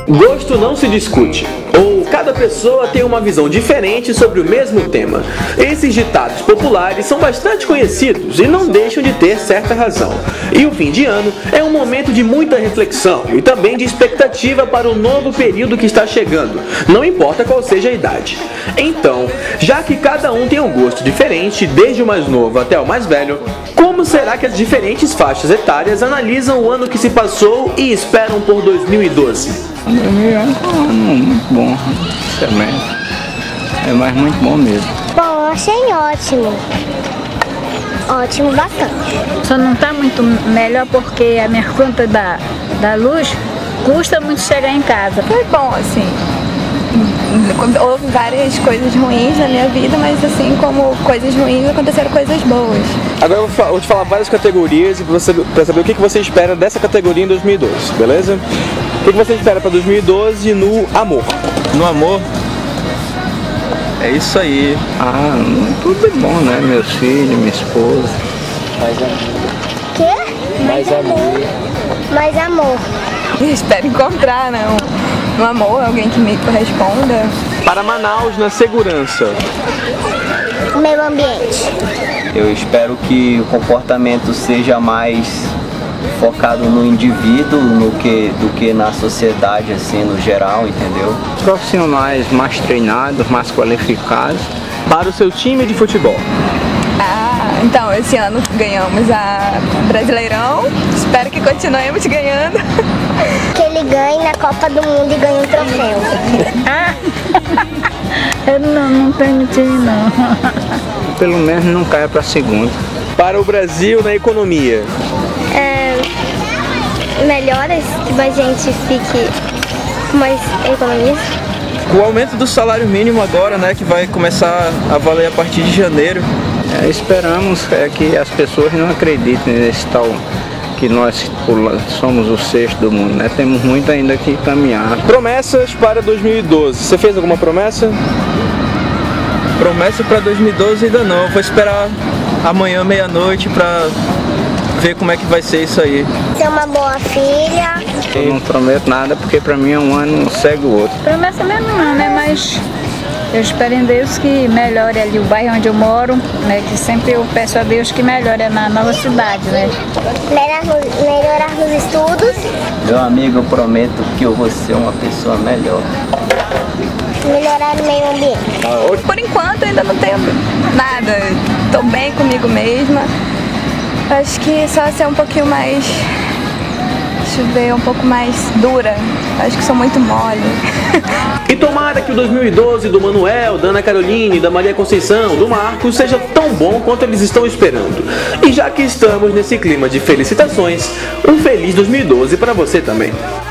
Gosto não se discute, ou cada pessoa tem uma visão diferente sobre o mesmo tema. Esses ditados populares são bastante conhecidos e não deixam de ter certa razão. E o fim de ano é um momento de muita reflexão e também de expectativa para o novo período que está chegando, não importa qual seja a idade. Então, já que cada um tem um gosto diferente, desde o mais novo até o mais velho, como será que as diferentes faixas etárias analisam o ano que se passou e esperam por 2012? 2011 foi um ano muito bom, excelente. Mas muito bom mesmo. Bom, achei ótimo. Ótimo bastante. Só não está muito melhor porque a minha conta da luz custa muito chegar em casa. Foi bom, assim. Houve várias coisas ruins na minha vida, mas assim como coisas ruins, aconteceram coisas boas. Agora eu vou te falar várias categorias para saber o que você espera dessa categoria em 2012, beleza? O que você espera para 2012 no amor? No amor? É isso aí. Tudo é bom, né? Meus filhos, minha esposa. Mais amor. Quê? Mais amor. Mais amor. Eu espero encontrar, né? Um amor, alguém que me corresponda. Para Manaus, na segurança. Meio ambiente. Eu espero que o comportamento seja mais focado no indivíduo do que na sociedade, assim, no geral, entendeu? Profissionais mais treinados, mais qualificados. Para o seu time de futebol. Então, esse ano ganhamos a Brasileirão, espero que continuemos ganhando. Que ele ganhe na Copa do Mundo e ganhe um troféu. Eu não tenho time, não. Pelo menos não caia para a segunda. Para o Brasil na economia. Melhoras, que a gente fique com mais economia. Com o aumento do salário mínimo agora, né, que vai começar a valer a partir de janeiro. Esperamos que as pessoas não acreditem nesse tal que nós somos o sexto do mundo, né? Temos muito ainda que caminhar. Promessas para 2012. Você fez alguma promessa? Promessa para 2012 ainda não. Vou esperar amanhã meia-noite para ver como é que vai ser isso aí. Ser uma boa filha. Eu não prometo nada porque para mim um ano segue o outro. Promessa mesmo não, né? Mas eu espero em Deus que melhore ali o bairro onde eu moro, né? Que sempre eu peço a Deus que melhore na nova cidade, né? Melhorar nos estudos. Meu amigo, eu prometo que eu vou ser uma pessoa melhor. Melhorar o meio ambiente. Por enquanto ainda não tenho nada, estou bem comigo mesma. Acho que só ser um pouquinho mais, deixa eu ver, um pouco mais dura. Acho que sou muito mole. E tomara que o 2012 do Manuel, da Ana Caroline, da Maria Conceição, do Marcos seja tão bom quanto eles estão esperando. E já que estamos nesse clima de felicitações, um feliz 2012 para você também.